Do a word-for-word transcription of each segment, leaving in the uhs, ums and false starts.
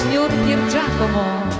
signor Pier Giacomo.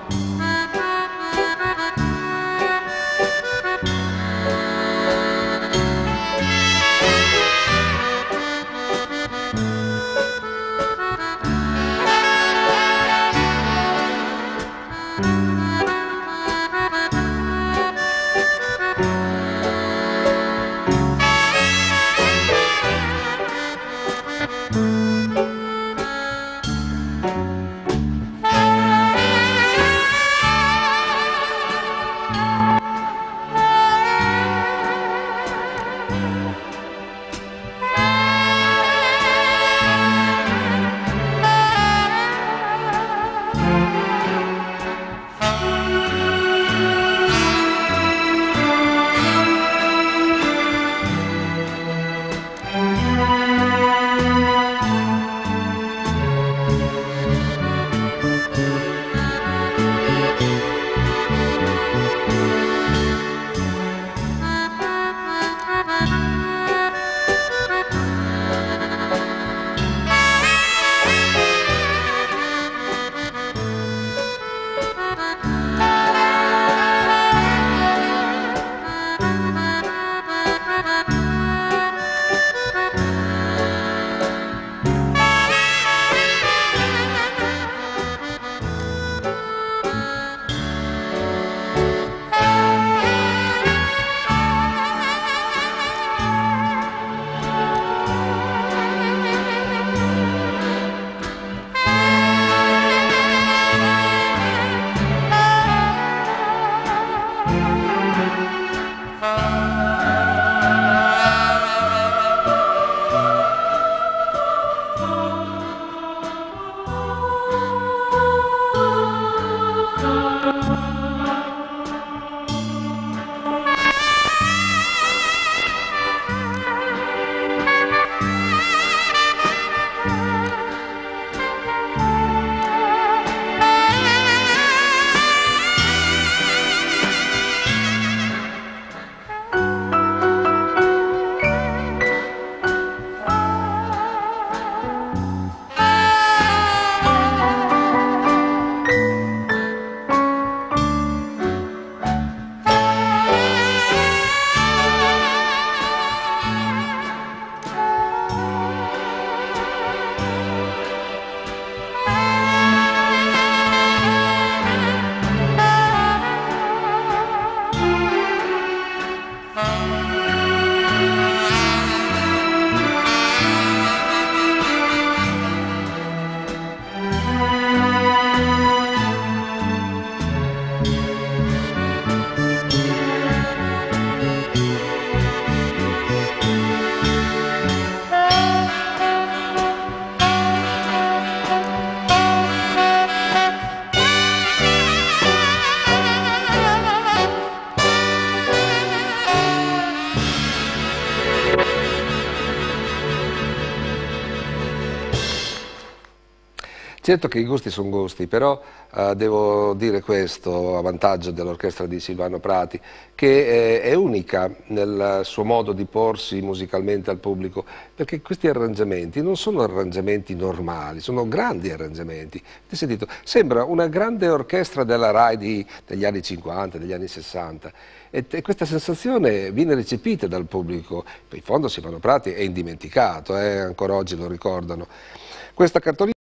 Certo che i gusti sono gusti, però eh, devo dire questo a vantaggio dell'orchestra di Silvano Prati, che eh, è unica nel suo modo di porsi musicalmente al pubblico, perché questi arrangiamenti non sono arrangiamenti normali, sono grandi arrangiamenti. Avete sentito? Sembra una grande orchestra della Rai di, degli anni cinquanta, degli anni sessanta. E, e questa sensazione viene recepita dal pubblico. In fondo Silvano Prati è indimenticato, eh, ancora oggi lo ricordano. Questa cartolina